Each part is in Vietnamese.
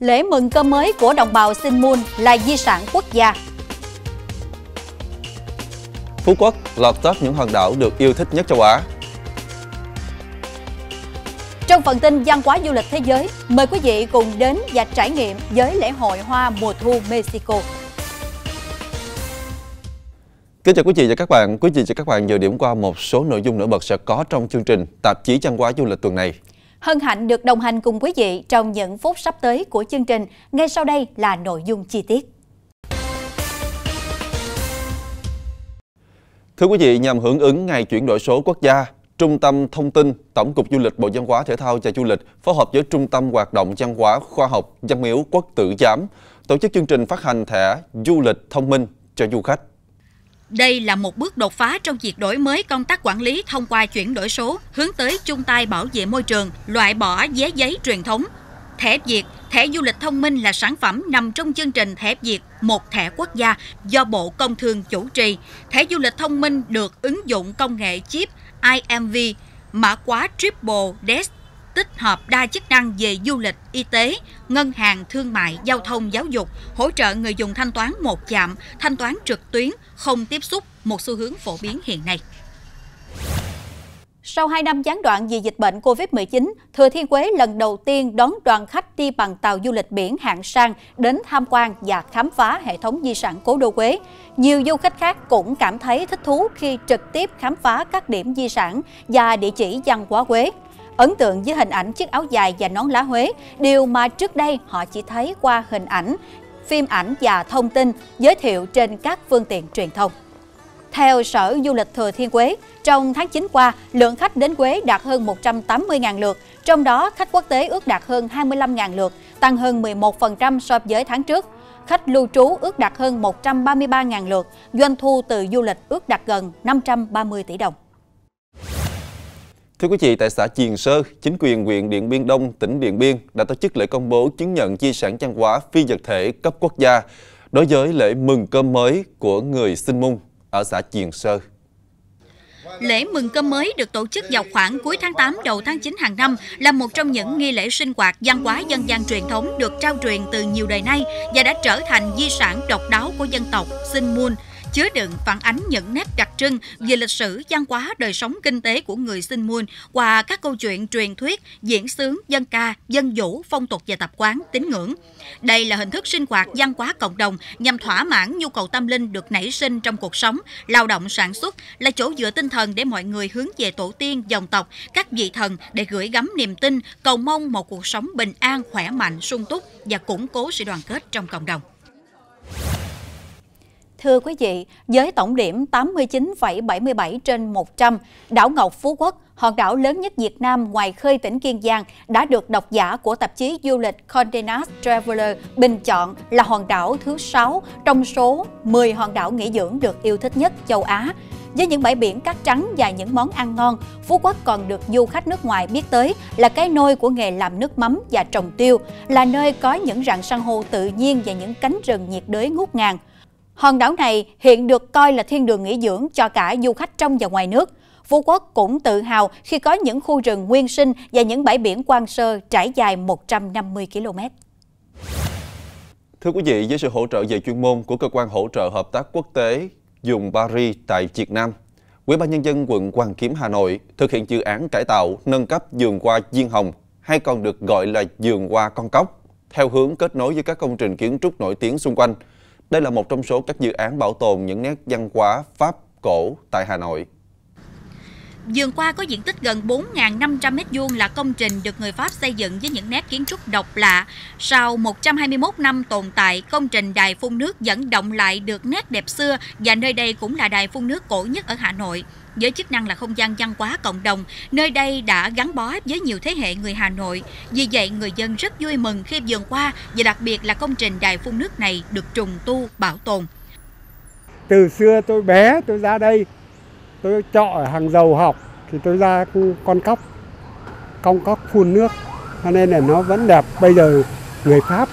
Lễ mừng cơm mới của đồng bào Sinh Mun là di sản quốc gia. Phú Quốc lọt top những hòn đảo được yêu thích nhất châu Á. Trong phần tin văn hóa du lịch thế giới, mời quý vị cùng đến và trải nghiệm với lễ hội hoa mùa thu Mexico. Kính chào quý vị và các bạn. Quý vị và các bạn vừa điểm qua một số nội dung nổi bật sẽ có trong chương trình tạp chí văn hóa du lịch tuần này. Hân hạnh được đồng hành cùng quý vị trong những phút sắp tới của chương trình. Ngay sau đây là nội dung chi tiết. Thưa quý vị, nhằm hưởng ứng ngày chuyển đổi số quốc gia, Trung tâm Thông tin, Tổng cục Du lịch Bộ Văn hóa Thể thao và Du lịch phối hợp với Trung tâm Hoạt động Văn hóa Khoa học Văn miếu Quốc tử Giám tổ chức chương trình phát hành thẻ du lịch thông minh cho du khách. Đây là một bước đột phá trong việc đổi mới công tác quản lý thông qua chuyển đổi số, hướng tới chung tay bảo vệ môi trường, loại bỏ vé giấy truyền thống. Thẻ Việt, thẻ du lịch thông minh là sản phẩm nằm trong chương trình Thẻ Việt, một thẻ quốc gia do Bộ Công Thương chủ trì. Thẻ du lịch thông minh được ứng dụng công nghệ chip IMV, mã khóa Triple Dash, tích hợp đa chức năng về du lịch, y tế, ngân hàng, thương mại, giao thông, giáo dục, hỗ trợ người dùng thanh toán một chạm, thanh toán trực tuyến, không tiếp xúc, một xu hướng phổ biến hiện nay. Sau 2 năm gián đoạn vì dịch bệnh Covid-19, Thừa Thiên Huế lần đầu tiên đón đoàn khách đi bằng tàu du lịch biển hạng sang đến tham quan và khám phá hệ thống di sản Cố đô Huế. Nhiều du khách khác cũng cảm thấy thích thú khi trực tiếp khám phá các điểm di sản và địa chỉ văn hóa Huế. Ấn tượng với hình ảnh chiếc áo dài và nón lá Huế, điều mà trước đây họ chỉ thấy qua hình ảnh, phim ảnh và thông tin giới thiệu trên các phương tiện truyền thông. Theo Sở Du lịch Thừa Thiên Huế, trong tháng 9 qua, lượng khách đến Huế đạt hơn 180.000 lượt, trong đó khách quốc tế ước đạt hơn 25.000 lượt, tăng hơn 11% so với tháng trước. Khách lưu trú ước đạt hơn 133.000 lượt, doanh thu từ du lịch ước đạt gần 530 tỷ đồng. Thưa quý vị, tại xã Chiền Sơ, chính quyền huyện Điện Biên Đông, tỉnh Điện Biên đã tổ chức lễ công bố chứng nhận di sản văn hóa phi vật thể cấp quốc gia đối với lễ mừng cơm mới của người Sinh Mun ở xã Chiền Sơ. Lễ mừng cơm mới được tổ chức vào khoảng cuối tháng 8 đầu tháng 9 hàng năm là một trong những nghi lễ sinh hoạt văn hóa dân gian truyền thống được trao truyền từ nhiều đời nay và đã trở thành di sản độc đáo của dân tộc Sinh Mun, chứa đựng phản ánh những nét đặc trưng về lịch sử, văn hóa, đời sống kinh tế của người Sinh Mun qua các câu chuyện truyền thuyết, diễn xướng, dân ca, dân vũ, phong tục và tập quán, tín ngưỡng. Đây là hình thức sinh hoạt văn hóa cộng đồng nhằm thỏa mãn nhu cầu tâm linh được nảy sinh trong cuộc sống, lao động sản xuất, là chỗ dựa tinh thần để mọi người hướng về tổ tiên, dòng tộc, các vị thần để gửi gắm niềm tin, cầu mong một cuộc sống bình an, khỏe mạnh, sung túc và củng cố sự đoàn kết trong cộng đồng. Thưa quý vị, với tổng điểm 89,77 trên 100, đảo Ngọc Phú Quốc, hòn đảo lớn nhất Việt Nam ngoài khơi tỉnh Kiên Giang, đã được độc giả của tạp chí du lịch Condé Nast Traveler bình chọn là hòn đảo thứ 6 trong số 10 hòn đảo nghỉ dưỡng được yêu thích nhất châu Á. Với những bãi biển cát trắng và những món ăn ngon, Phú Quốc còn được du khách nước ngoài biết tới là cái nôi của nghề làm nước mắm và trồng tiêu, là nơi có những rặng san hô tự nhiên và những cánh rừng nhiệt đới ngút ngàn. Hòn đảo này hiện được coi là thiên đường nghỉ dưỡng cho cả du khách trong và ngoài nước. Phú Quốc cũng tự hào khi có những khu rừng nguyên sinh và những bãi biển hoang sơ trải dài 150 km. Thưa quý vị, với sự hỗ trợ về chuyên môn của Cơ quan Hỗ trợ Hợp tác Quốc tế dùng Paris tại Việt Nam, Ủy ban Nhân dân quận Hoàn Kiếm, Hà Nội thực hiện dự án cải tạo nâng cấp vườn hoa Diên Hồng, hay còn được gọi là vườn hoa Con Cóc, theo hướng kết nối với các công trình kiến trúc nổi tiếng xung quanh. Đây là một trong số các dự án bảo tồn những nét văn hóa Pháp cổ tại Hà Nội. Vườn hoa có diện tích gần 4.500 m² là công trình được người Pháp xây dựng với những nét kiến trúc độc lạ. Sau 121 năm tồn tại, công trình đài phun nước vẫn động lại được nét đẹp xưa và nơi đây cũng là đài phun nước cổ nhất ở Hà Nội. Với chức năng là không gian văn hóa cộng đồng, nơi đây đã gắn bó với nhiều thế hệ người Hà Nội. Vì vậy, người dân rất vui mừng khi vườn hoa và đặc biệt là công trình đài phun nước này được trùng tu, bảo tồn. Từ xưa tôi bé tôi ra đây, tôi trọ ở Hàng Dầu học thì tôi ra Con Cóc phun nước, cho nên là nó vẫn đẹp. Bây giờ người Pháp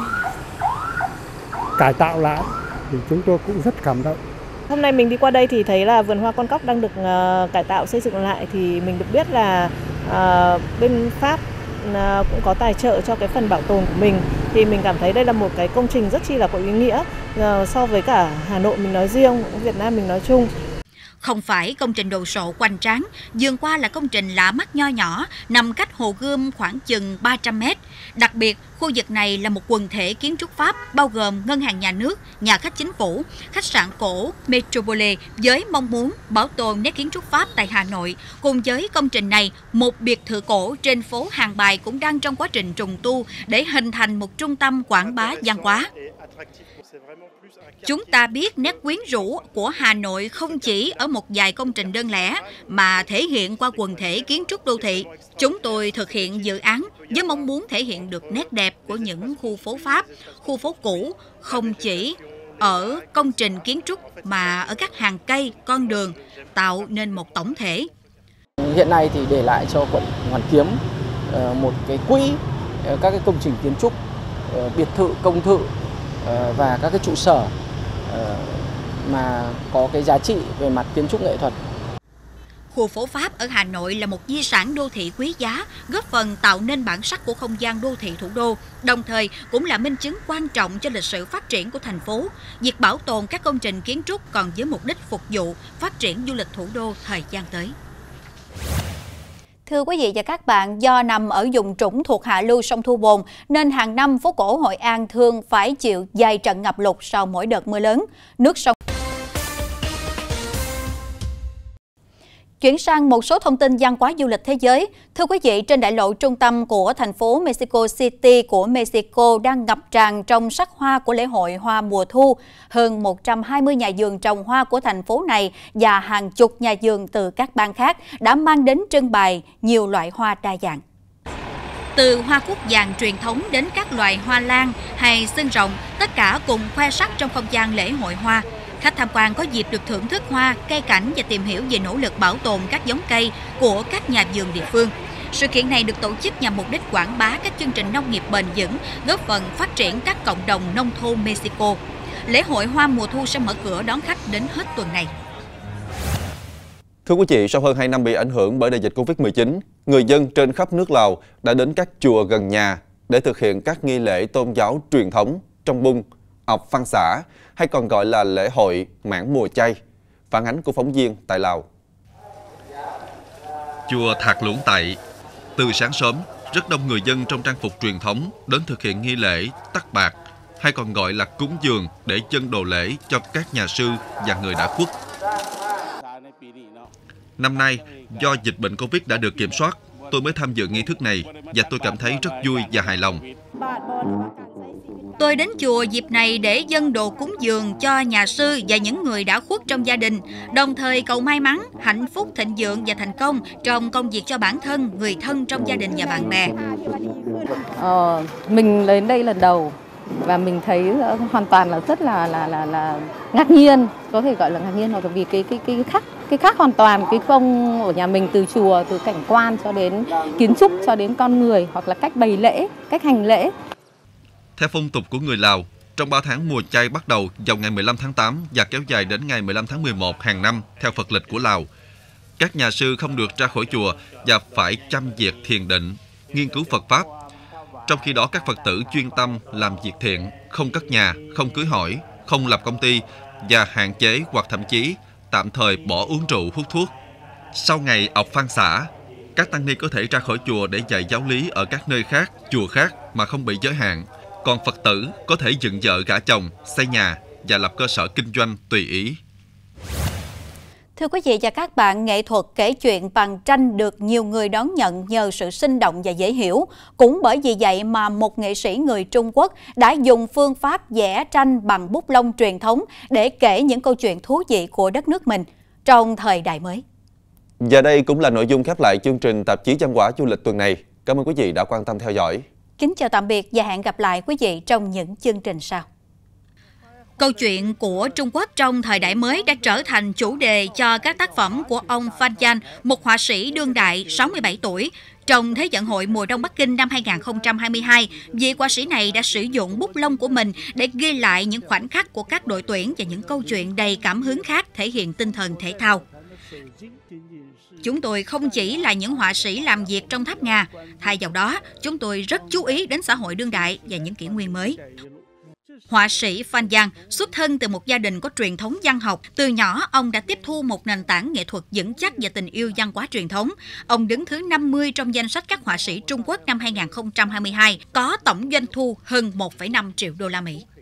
cải tạo lại thì chúng tôi cũng rất cảm động. Hôm nay mình đi qua đây thì thấy là vườn hoa Con Cóc đang được cải tạo xây dựng lại, thì mình được biết là bên Pháp cũng có tài trợ cho cái phần bảo tồn của mình. thì mình cảm thấy đây là một cái công trình rất chi là có ý nghĩa so với cả Hà Nội mình nói riêng, Việt Nam mình nói chung. Không phải công trình đồ sộ hoành tráng, vườn hoa là công trình lạ mắt nho nhỏ, nằm cách Hồ Gươm khoảng chừng 300 mét. Đặc biệt, khu vực này là một quần thể kiến trúc Pháp bao gồm ngân hàng nhà nước, nhà khách chính phủ, khách sạn cổ Metropole với mong muốn bảo tồn nét kiến trúc Pháp tại Hà Nội. Cùng với công trình này, một biệt thự cổ trên phố Hàng Bài cũng đang trong quá trình trùng tu để hình thành một trung tâm quảng bá văn hóa. Chúng ta biết nét quyến rũ của Hà Nội không chỉ ở một vài công trình đơn lẻ mà thể hiện qua quần thể kiến trúc đô thị. Chúng tôi thực hiện dự án với mong muốn thể hiện được nét đẹp của những khu phố Pháp, khu phố cũ, không chỉ ở công trình kiến trúc mà ở các hàng cây, con đường, tạo nên một tổng thể. Hiện nay thì để lại cho quận Hoàn Kiếm một cái quỹ các cái công trình kiến trúc, biệt thự, công thự và các cái trụ sở mà có cái giá trị về mặt kiến trúc nghệ thuật. Khu phố Pháp ở Hà Nội là một di sản đô thị quý giá, góp phần tạo nên bản sắc của không gian đô thị thủ đô, đồng thời cũng là minh chứng quan trọng cho lịch sử phát triển của thành phố. Việc bảo tồn các công trình kiến trúc còn với mục đích phục vụ phát triển du lịch thủ đô thời gian tới. Thưa quý vị và các bạn, do nằm ở vùng trũng thuộc hạ lưu sông Thu Bồn nên hàng năm phố cổ Hội An thường phải chịu vài trận ngập lụt sau mỗi đợt mưa lớn. Nước sông. Chuyển sang một số thông tin văn hóa du lịch thế giới. Thưa quý vị, trên đại lộ trung tâm của thành phố Mexico City của Mexico đang ngập tràn trong sắc hoa của lễ hội hoa mùa thu. Hơn 120 nhà vườn trồng hoa của thành phố này và hàng chục nhà vườn từ các bang khác đã mang đến trưng bày nhiều loại hoa đa dạng. Từ hoa cúc vàng truyền thống đến các loại hoa lan hay xương rồng, tất cả cùng khoe sắc trong không gian lễ hội hoa. Khách tham quan có dịp được thưởng thức hoa, cây cảnh và tìm hiểu về nỗ lực bảo tồn các giống cây của các nhà vườn địa phương. Sự kiện này được tổ chức nhằm mục đích quảng bá các chương trình nông nghiệp bền vững, góp phần phát triển các cộng đồng nông thôn Mexico. Lễ hội hoa mùa thu sẽ mở cửa đón khách đến hết tuần này. Thưa quý vị, sau hơn 2 năm bị ảnh hưởng bởi đại dịch Covid-19, người dân trên khắp nước Lào đã đến các chùa gần nhà để thực hiện các nghi lễ tôn giáo truyền thống trong bung, ọc Phan Xã, hay còn gọi là lễ hội mãn mùa chay. Phản ánh của phóng viên tại Lào. Chùa Thạc Luông Tại. Từ sáng sớm, rất đông người dân trong trang phục truyền thống đến thực hiện nghi lễ tắc bạc, hay còn gọi là cúng dường để dâng đồ lễ cho các nhà sư và người đã khuất. Năm nay, do dịch bệnh Covid đã được kiểm soát, tôi mới tham dự nghi thức này và tôi cảm thấy rất vui và hài lòng. Tôi đến chùa dịp này để dâng đồ cúng dường cho nhà sư và những người đã khuất trong gia đình, đồng thời cầu may mắn, hạnh phúc, thịnh vượng và thành công trong công việc cho bản thân, người thân trong gia đình và bạn bè. Mình đến đây lần đầu và mình thấy hoàn toàn là rất là ngạc nhiên, có thể gọi là ngạc nhiên, hoặc là vì cái khác hoàn toàn cái phong của nhà mình, từ chùa, từ cảnh quan cho đến kiến trúc cho đến con người, hoặc là cách bày lễ, cách hành lễ. Theo phong tục của người Lào, trong 3 tháng mùa chay bắt đầu vào ngày 15 tháng 8 và kéo dài đến ngày 15 tháng 11 hàng năm theo Phật lịch của Lào. Các nhà sư không được ra khỏi chùa và phải chăm việc thiền định, nghiên cứu Phật Pháp. Trong khi đó, các Phật tử chuyên tâm làm việc thiện, không cất nhà, không cưới hỏi, không lập công ty và hạn chế hoặc thậm chí tạm thời bỏ uống rượu, hút thuốc. Sau ngày ọc Phan Xã, các tăng ni có thể ra khỏi chùa để dạy giáo lý ở các nơi khác, chùa khác mà không bị giới hạn. Còn Phật tử có thể dựng vợ gả chồng, xây nhà và lập cơ sở kinh doanh tùy ý. Thưa quý vị và các bạn, nghệ thuật kể chuyện bằng tranh được nhiều người đón nhận nhờ sự sinh động và dễ hiểu. Cũng bởi vì vậy mà một nghệ sĩ người Trung Quốc đã dùng phương pháp vẽ tranh bằng bút lông truyền thống để kể những câu chuyện thú vị của đất nước mình trong thời đại mới. Và đây cũng là nội dung khép lại chương trình tạp chí văn hóa du lịch tuần này. Cảm ơn quý vị đã quan tâm theo dõi. Kính chào tạm biệt và hẹn gặp lại quý vị trong những chương trình sau. Câu chuyện của Trung Quốc trong thời đại mới đã trở thành chủ đề cho các tác phẩm của ông Phan Yan, một họa sĩ đương đại 67 tuổi. Trong Thế vận hội mùa đông Bắc Kinh năm 2022, vị họa sĩ này đã sử dụng bút lông của mình để ghi lại những khoảnh khắc của các đội tuyển và những câu chuyện đầy cảm hứng khác thể hiện tinh thần thể thao. Chúng tôi không chỉ là những họa sĩ làm việc trong tháp Nga, thay vào đó, chúng tôi rất chú ý đến xã hội đương đại và những kỷ nguyên mới. Họa sĩ Phan Giang xuất thân từ một gia đình có truyền thống văn học. Từ nhỏ, ông đã tiếp thu một nền tảng nghệ thuật vững chắc và tình yêu văn hóa truyền thống. Ông đứng thứ 50 trong danh sách các họa sĩ Trung Quốc năm 2022, có tổng doanh thu hơn 1,5 triệu đô la Mỹ.